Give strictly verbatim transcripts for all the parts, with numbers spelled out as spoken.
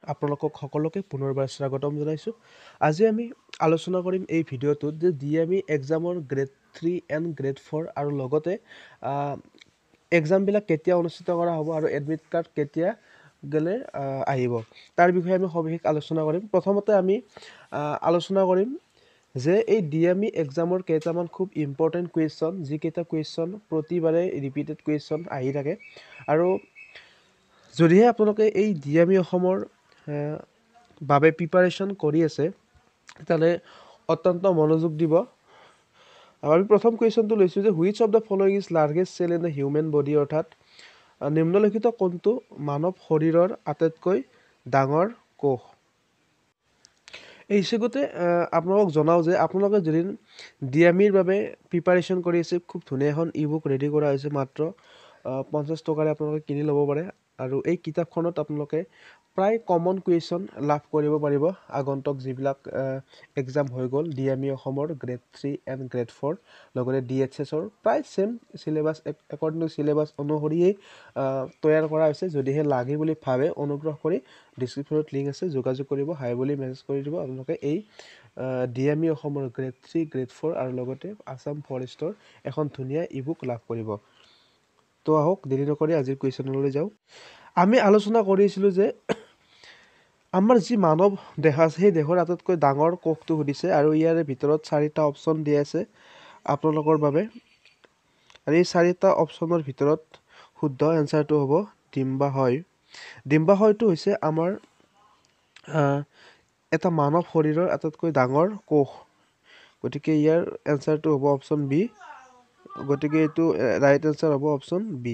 আপোনালোকক সকলোকে পুনৰবাৰ স্বাগতম জনাইছোঁ। আজি আমি আলোচনা কৰিম এই ভিডিঅ'টোত যে ডি এম ই এক্সামৰ grade three and grade four আৰু লগতে এক্সামবিলাক কেতিয়া অনুষ্ঠিত কৰা হ'ব আৰু এডমিট কাৰ্ড কেতিয়া গ'লে আহিব তাৰ বিষয়ে আমি সবিশেষ আলোচনা কৰিম। প্ৰথমতে আমি আলোচনা কৰিম যে এই ডি এম ই এক্সামৰ কেইটামান খুব ইম্পৰ্টেণ্ট কুৱেশ্যন, যিকেইটা কুৱেশ্যন প্ৰতিবাৰে ৰিপিটেড কুৱেশ্যন আহি থাকে। আৰু যদিহে আপোনালোকে এই ডি এম ই অসমৰ বাবে প্ৰিপাৰেশ্যন কৰি আছে তেতিয়াহ'লে অত্যন্ত মনোযোগ দিব। আমি প্ৰথম কুৱেশ্যনটো লৈছোঁ যে which of the following is largest cell in the human body, অৰ্থাৎ নিম্নলিখিত কোনটো মানৱ শৰীৰৰ আটাইতকৈ ডাঙৰ কোষ। এই হিচাপতে আপোনালোকক জনাওঁ যে আপোনালোকে যদি ডি এম ইৰ বাবে প্ৰিপাৰেশ্যন কৰি আছে, খুব ধুনীয়া এখন ই বুক ৰেডি কৰা হৈছে, মাত্ৰ পঞ্চাছ টকাৰে আপোনালোকে কিনি ল'ব পাৰে। আৰু এই কিতাপখনত আপোনালোকে প্ৰায় কমন কুৱেশ্যন লাভ কৰিব পাৰিব আগন্তুক যিবিলাক এক্সাম হৈ গ'ল ডি এম ই অসমৰ grade three and grade four, লগতে ডি এইচ এছৰ প্ৰায় same syllabus according to syllabus অনুসৰিয়েই তৈয়াৰ কৰা হৈছে। যদিহে লাগে বুলি ভাবে অনুগ্ৰহ কৰি ডিছক্ৰিপশ্যনত লিংক আছে, যোগাযোগ কৰিব, হাই বুলি মেছেজ কৰি দিব। আপোনালোকে এই ডি এম ই অসমৰ গ্ৰেড থ্ৰী গ্ৰেড ফ'ৰ আৰু লগতে আছাম ফৰেষ্টৰ এখন ধুনীয়া ই বুক লাভ কৰিব। তো আহক দেৰি নকৰি আজিৰ কুৱেশ্যনলৈ যাওঁ। আমি আলোচনা কৰিছিলোঁ যে আমাৰ যি মানৱ দেহ আছে সেই দেহৰ আটাইতকৈ ডাঙৰ কোষটো সুধিছে আৰু ইয়াৰে ভিতৰত চাৰিটা অপশ্যন দিয়া আছে আপোনালোকৰ বাবে। আৰু এই চাৰিটা অপশ্যনৰ ভিতৰত শুদ্ধ এনচাৰটো হ'ব ডিম্বাশয়। ডিম্বাশয়টো হৈছে আমাৰ এটা মানৱ শৰীৰৰ আটাইতকৈ ডাঙৰ কোষ, গতিকে ইয়াৰ এনচাৰটো হ'ব অপশ্যন বি। গতিকে এইটো ৰাইট এনচাৰ হ'ব অপশ্যন বি।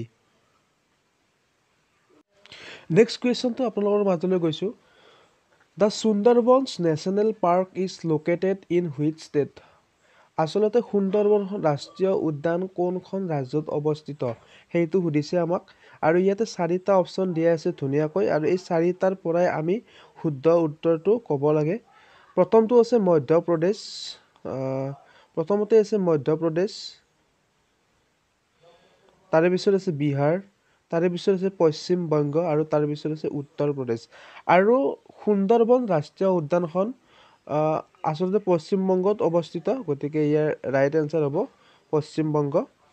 নেক্সট কুৱেশ্যনটো আপোনালোকৰ মাজলৈ গৈছোঁ। The Sundarbans national park is located in which state. আচলতে সুন্দৰবন ৰাষ্ট্ৰীয় উদ্যান কোনখন ৰাজ্যত অৱস্থিত সেইটো সুধিছে আমাক। আৰু ইয়াতে চাৰিটা অপশ্যন দিয়া আছে ধুনীয়াকৈ, আৰু এই চাৰিটাৰ পৰাই আমি শুদ্ধ উত্তৰটো ক'ব লাগে। প্ৰথমটো আছে মধ্যপ্ৰদেশ, প্ৰথমতে আছে মধ্যপ্ৰদেশ, তাৰে পিছত আছে বিহাৰ, তাৰে পিছত আছে পশ্চিম বংগ আৰু তাৰ পিছত আছে উত্তৰ প্ৰদেশ। আৰু সুন্দৰবন ৰাষ্ট্ৰীয় উদ্যানখন আচলতে পশ্চিমবংগত অৱস্থিত, গতিকে ইয়াৰ ৰাইট এনচাৰ হ'ব পশ্চিমবংগ।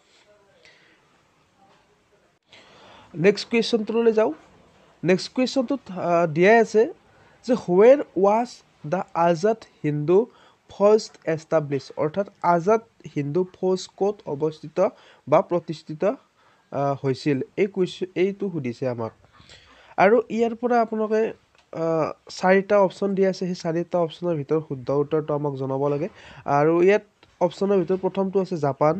নেক্সট কুৱেশ্যনটোলৈ যাওঁ। নেক্সট কুৱেশ্যনটোত দিয়াই আছে যে where was the Azad Hindu Fauj establish, অৰ্থাৎ আজাদ হিন্দু ফৌজ ক'ত অৱস্থিত বা প্ৰতিষ্ঠিত হৈছিল। এই কুৱেশ্যন এইটো সুধিছে আমাক। আৰু ইয়াৰ পৰা আপোনালোকে চাৰিটা অপশ্যন দিয়া আছে, সেই চাৰিটা অপশ্যনৰ ভিতৰত শুদ্ধ উত্তৰটো আমাক জনাব লাগে। আৰু ইয়াত অপশ্যনৰ ভিতৰত প্ৰথমটো আছে জাপান,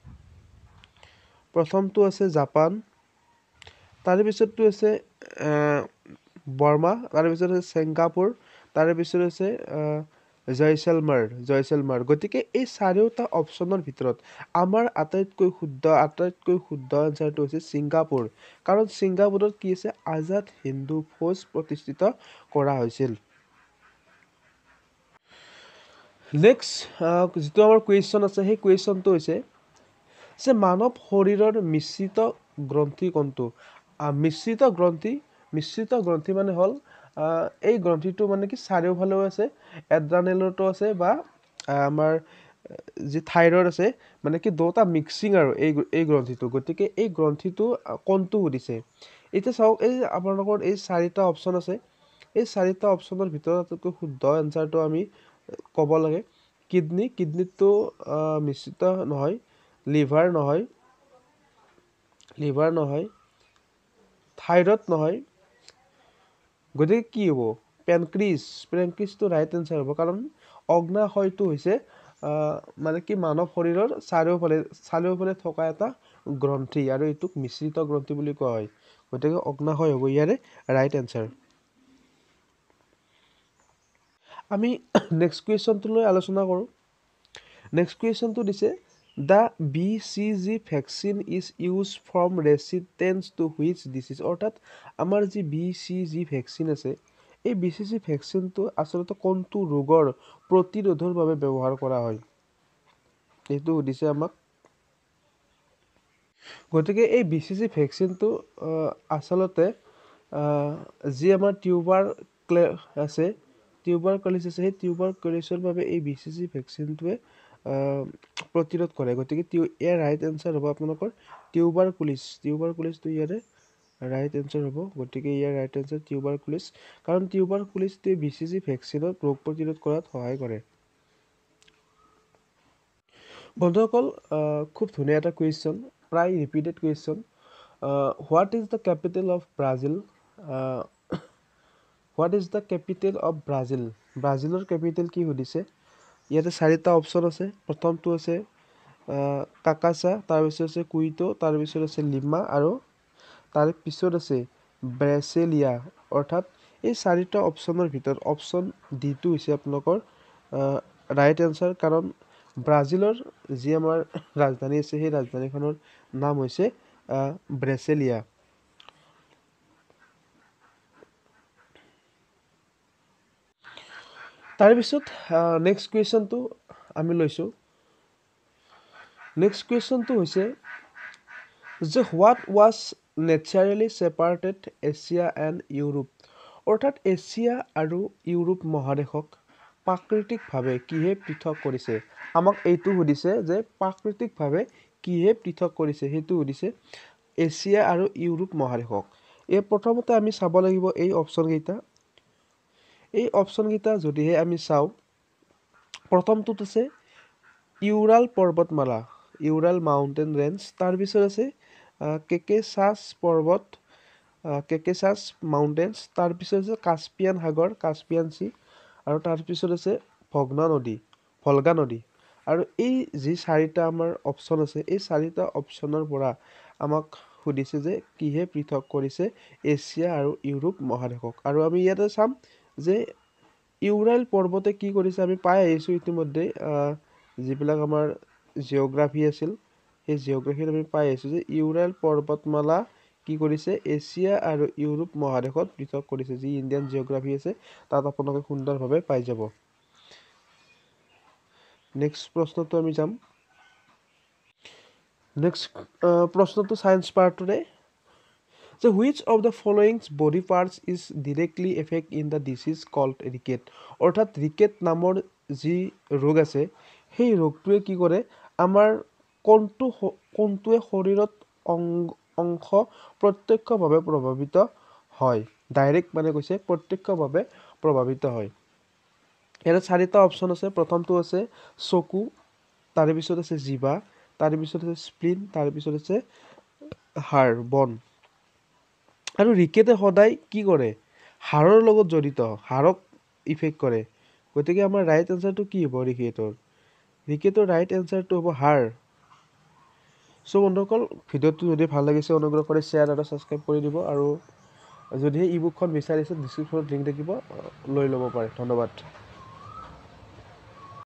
প্ৰথমটো আছে জাপান, তাৰে পিছতটো আছে বৰ্মা, তাৰে পিছত আছে ছিংগাপুৰ, তাৰে পিছত আছে জয়ছেলমাৰ জয়ছেলমাৰ গতিকে এই চাৰিওটা অপশ্যনৰ ভিতৰত আমাৰ আটাইতকৈ শুদ্ধ আটাইতকৈ শুদ্ধ এনচাৰটো হৈছে ছিংগাপুৰ, কাৰণ ছিংগাপুৰত কি আছে আজাদ হিন্দু ফৌজ প্ৰতিষ্ঠিত কৰা হৈছিল। নেক্সট যিটো আমাৰ কুৱেশ্যন আছে সেই কুৱেশ্যনটো হৈছে যে মানৱ শৰীৰৰ মিশ্ৰিত গ্ৰন্থি কোনটো। মিশ্ৰিত গ্ৰন্থি মিশ্ৰিত গ্ৰন্থি মানে হ'ল এই গ্ৰন্থিটো মানে কি চাৰিওফালেও আছে, এড্ৰানেলতো আছে বা আমাৰ যি থাইৰয়ড আছে, মানে কি দুটা মিক্সিং আৰু এই এই গ্ৰন্থিটো। গতিকে এই গ্ৰন্থিটো কোনটো সুধিছে। এতিয়া চাওক, এই আপোনালোকৰ এই চাৰিটা অপশ্যন আছে, এই চাৰিটা অপশ্যনৰ ভিতৰত আটাইতকৈ শুদ্ধ এনচাৰটো আমি ক'ব লাগে। কিডনী, কিডনীটো মিশ্ৰিত নহয়, লিভাৰ নহয়, লিভাৰ নহয়, থাইৰয়ড নহয়, গতিকে কি হ'ব পেনক্ৰিজ। পেনক্ৰিজটো ৰাইট এনচাৰ হ'ব, কাৰণ অগ্নাশয়টো হৈছে মানে কি মানৱ শৰীৰৰ চাৰিওফালে চাৰিওফালে থকা এটা গ্ৰন্থি আৰু এইটোক মিশ্ৰিত গ্ৰন্থি বুলি কোৱা হয়। গতিকে অগ্নাশয় হ'ব ইয়াৰে ৰাইট এনচাৰ। আমি নেক্সট কুৱেশ্যনটোলৈ আলোচনা কৰোঁ। নেক্সট কুৱেশ্যনটো দিছে the B C G vaccine is use from resistance to which disease, অৰ্থাৎ আমাৰ যি বি চি জি ভেকচিন আছে এই বি চি জি ভেকচিনটো আচলতে কোনটো ৰোগৰ প্ৰতিৰোধৰ বাবে ব্যৱহাৰ কৰা হয় এইটো সুধিছে আমাক। গতিকে এই বি চি জি ভেকচিনটো আচলতে যি আমাৰ টিউবাৰ আছে টিউবাৰ কলিছ আছে সেই টিউবাৰ কলিছৰ বাবে এই বি চি জি ভেকচিনটোৱে প্ৰতিৰোধ কৰে গতিকে টিউ ইয়াৰ ৰাইট এনচাৰ হ'ব আপোনালোকৰ টিউবাৰ কুলিছ টিউবাৰ কুলিছটো ইয়াৰে ৰাইট এনচাৰ হ'ব গতিকে ইয়াৰ ৰাইট এনচাৰ টিউবাৰ কুলিছ কাৰণ টিউবাৰ কুলিছটোৱে বি চি জি ভেকচিনত ৰোগ প্ৰতিৰোধ কৰাত সহায় কৰে বন্ধুসকল খুব ধুনীয়া এটা কুৱেশ্যন প্ৰায় repeated question what is the capital of Brazil what is the capital of Brazil ব্ৰাজিলৰ কেপিটেল কি সুধিছে ইয়াতে চাৰিটা অপশ্যন আছে প্ৰথমটো আছে কাকাচা তাৰপিছত আছে কুইটো তাৰপিছত আছে লিমা আৰু তাৰ পিছত আছে ব্ৰেচিলিয়া অৰ্থাৎ এই চাৰিটা অপশ্যনৰ ভিতৰত অপশ্যন ডিটো হৈছে আপোনালোকৰ ৰাইট এনচাৰ কাৰণ ব্ৰাজিলৰ যি আমাৰ ৰাজধানী আছে সেই ৰাজধানীখনৰ নাম হৈছে ব্ৰেচিলিয়া তাৰপিছত নেক্সট কুৱেশ্যনটো আমি লৈছোঁ নেক্সট কুৱেশ্যনটো হৈছে যে what was naturally separated Asia and Europe অৰ্থাৎ এছিয়া আৰু ইউৰোপ মহাদেশক প্ৰাকৃতিকভাৱে কিহে পৃথক কৰিছে আমাক এইটো সুধিছে যে প্ৰাকৃতিকভাৱে কিহে পৃথক কৰিছে সেইটো সুধিছে এছিয়া আৰু ইউৰোপ মহাদেশক এই প্ৰথমতে আমি চাব লাগিব এই অপশ্যনকেইটা এই অপশ্যনকেইটা যদিহে আমি চাওঁ প্ৰথমটোত আছে ইউৰাল পৰ্বতমালা ইউৰাল মাউণ্টেইন ৰেঞ্জ তাৰপিছত আছে কেকেচাছ পৰ্বত কেকেচাছ মাউণ্টেইনছ তাৰপিছত আছে কাস্পিয়ান সাগৰ কাস্পিয়ান চি আৰু তাৰপিছত আছে ভগ্না নদী ভলগা নদী আৰু এই যি চাৰিটা আমাৰ অপশ্যন আছে এই চাৰিটা অপশ্যনৰ পৰা আমাক সুধিছে যে কিহে পৃথক কৰিছে এছিয়া আৰু ইউৰোপ মহাদেশক আৰু আমি ইয়াতে চাম যে ইউৰাল পৰ্বতে কি কৰিছে আমি পাই আহিছোঁ ইতিমধ্যে যিবিলাক আমাৰ জিঅ'গ্ৰাফী আছিল সেই জিঅ'গ্ৰাফীত আমি পাই আহিছোঁ যে ইউৰাল পৰ্বতমালা কি কৰিছে এছিয়া আৰু ইউৰোপ মহাদেশত পৃথক কৰিছে যি ইণ্ডিয়ান জিঅ'গ্ৰাফী আছে তাত আপোনালোকে সুন্দৰভাৱে পাই যাব নেক্সট প্ৰশ্নটো আমি যাম নেক্সট প্ৰশ্নটো ছায়েন্স পাৰ্টৰে যে which of the following body parts is directly effect in the disease called ricket অৰ্থাৎ ৰিকেট নামৰ যি ৰোগ আছে সেই ৰোগটোৱে কি কৰে আমাৰ কোনটো কোনটোৱে শৰীৰত অংশ প্ৰত্যক্ষভাৱে প্ৰভাৱিত হয় ডাইৰেক্ট মানে কৈছে প্ৰত্যক্ষভাৱে প্ৰভাৱিত হয় ইয়াত চাৰিটা অপশ্যন আছে প্ৰথমটো আছে চকু তাৰপিছত আছে জিভা তাৰপিছত আছে স্প্লিন তাৰপিছত আছে হাড় বন আৰু ৰিকেটে সদায় কি কৰে হাড়ৰ লগত জড়িত হাড়ক ইফেক্ট কৰে গতিকে আমাৰ ৰাইট এনচাৰটো কি হ'ব ৰিকেটৰ ৰিকেটৰ ৰাইট এনচাৰটো হ'ব হাড় চ' বন্ধুসকল ভিডিঅ'টো যদি ভাল লাগিছে অনুগ্ৰহ কৰি শ্বেয়াৰ আৰু ছাবস্ক্ৰাইব কৰি দিব আৰু যদিহে ই বুকখন বিচাৰিছে ডিছক্ৰিপশ্যনত লিংক থাকিব লৈ ল'ব পাৰে ধন্যবাদ